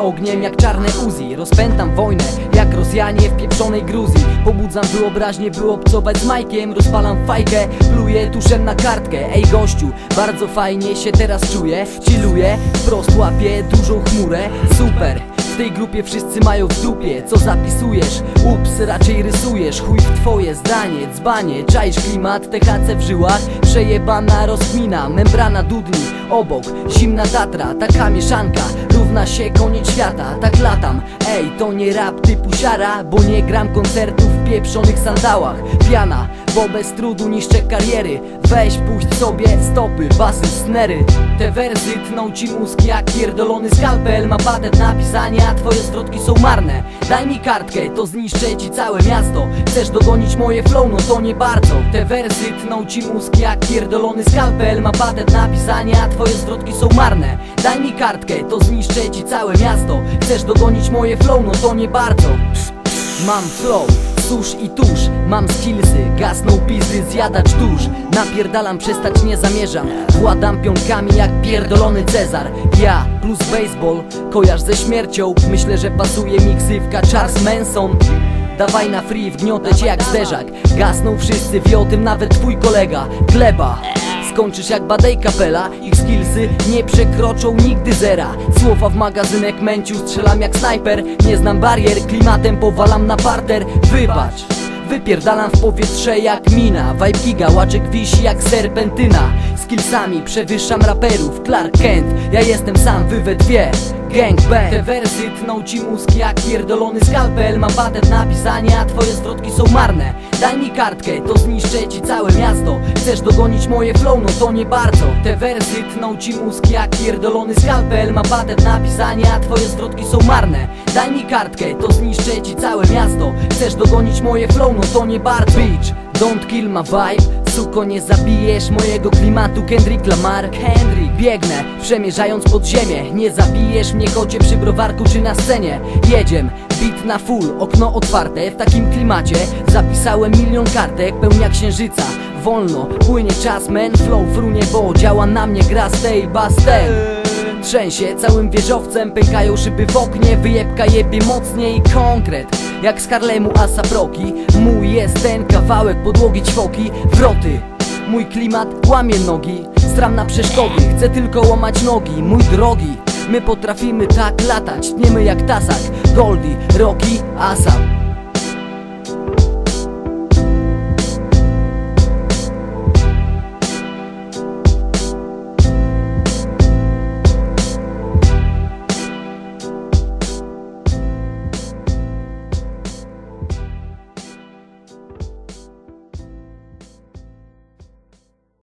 ogniem jak czarne Uzi. Rozpętam wojnę jak Rosjanie w pieprzonej Gruzji. Pobudzam wyobraźnię, by obcować z Majkiem. Rozpalam fajkę, pluję tuszem na kartkę. Ej gościu, bardzo fajnie się teraz czuję. Chilluję, wprost łapię dużą chmurę. Super, w tej grupie wszyscy mają w dupie. Co zapisujesz? Ups, raczej rysujesz. Chuj w twoje zdanie, dzbanie. Czaisz klimat, THC w żyłach. Przejebana rozkmina, membrana dudni. Obok, zimna Tatra, taka mieszanka równa się koniec świata. Tak latam, ej, to nie rap typu siara, bo nie gram koncertów w pieprzonych sandałach. Piana, bo bez trudu niszczę kariery. Weź puść sobie stopy, basy, snery. Te wersy tną ci mózg jak pierdolony skalpel. Ma patent na pisanie, a twoje zwrotki są marne. Daj mi kartkę, to zniszczę ci całe miasto. Chcesz dogonić moje flow, no to nie bardzo. Te wersy tną ci mózg jak pierdolony skalpel. Ma patent na pisanie, a twoje zwrotki są marne. Daj mi kartkę, to zniszczę ci całe miasto. Chcesz dogonić moje flow, no to nie bardzo. Mam flow, susz i tusz, mam skillsy, gasną pizdy, zjadacz dusz. Napierdalam, przestać nie zamierzam. Władam pionkami jak pierdolony Cezar. Ja plus baseball, kojarz ze śmiercią. Myślę, że pasuje miksywka Charles Manson. Dawaj na free, wgniotę cię jak zderzak. Gasną wszyscy, wie o tym nawet twój kolega. Gleba, skończysz jak Badej Kapela. Ich skillsy nie przekroczą nigdy zera. Słowa w magazynek męciu, strzelam jak snajper. Nie znam barier, klimatem powalam na parter. Wybacz, wypierdalam w powietrze jak mina. Vibe giga, łaczek wisi jak serpentyna. Skillsami przewyższam raperów, Clark Kent. Ja jestem sam, wy we dwie, gangbang. Te wersy tną ci mózg jak pierdolony skalpel. Mam patent na pisanie, a twoje zwrotki są marne. Daj mi kartkę, to zniszczę ci całe miasto. Chcesz dogonić moje flow, no to nie bardzo. Te wersy tną ci mózg jak pierdolony skalpel. Mam patent na pisanie, a twoje zwrotki są marne. Daj mi kartkę, to zniszczę ci całe miasto. Chcesz dogonić moje flow, no to nie bardzo. Bitch, don't kill my vibe. Suko, nie zabijesz mojego klimatu. Kendrick Lamar. Kendrick, biegnę, przemierzając pod ziemię. Nie zabijesz mnie, kocie, przy browarku czy na scenie. Jedziem, beat na full, okno otwarte. W takim klimacie zapisałem milion kartek. Pełnia księżyca, wolno, płynie czas, man. Flow frunie, bo działa na mnie gra stay bastel. Trzęsie całym wieżowcem, pękają szyby w oknie. Wyjebka jebie mocniej, konkret jak z Harlemu A$ap Rocky. Mój jest ten kawałek podłogi ćwoki. Wroty, mój klimat łamie nogi. Stram na przeszkody, chcę tylko łamać nogi. Mój drogi, my potrafimy tak latać. Tniemy jak tasak, Goldie, Rocky, A$ap.